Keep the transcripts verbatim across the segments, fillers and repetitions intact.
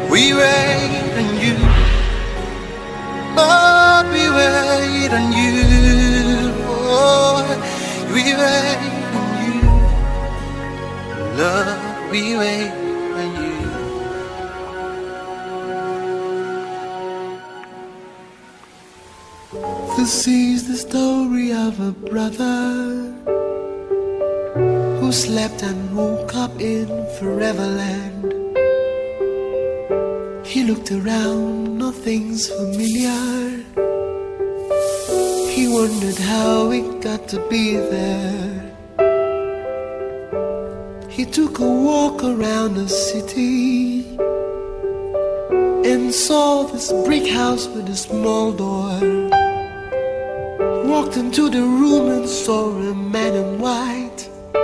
We wait on you, Lord, we wait on you. Oh, we wait on you, Lord, we wait on you. This is the story of a brother who slept and woke up in Foreverland. He looked around, nothing's familiar. He wondered how it got to be there. He took a walk around the city and saw this brick house with a small door. Walked into the room and saw a man in white.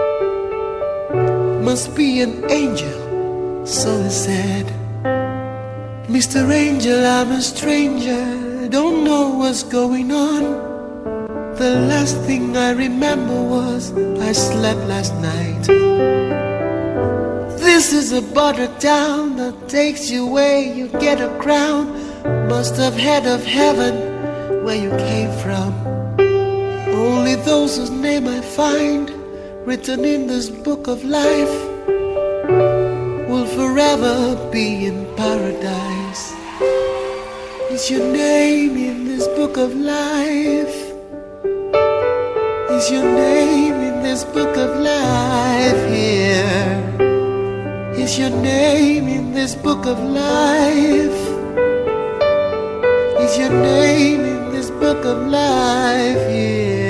Must be an angel, so he said. Mister Angel, I'm a stranger, don't know what's going on. The last thing I remember was I slept last night. This is a border town that takes you where you get a crown. Must have heard of heaven where you came from. Only those whose name I find written in this book of life will forever be in paradise. Is your name in this book of life? Is your name in this book of life here? Is your name in this book of life? Is your name in this book of life here?